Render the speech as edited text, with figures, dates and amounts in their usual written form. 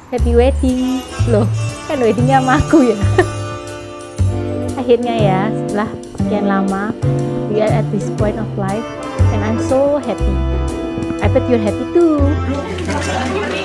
happy wedding. Loh, kan weddingnya sama aku ya. Akhirnya ya, setelah sekian lama, we are at this point of life, and I'm so happy. I bet you're happy too.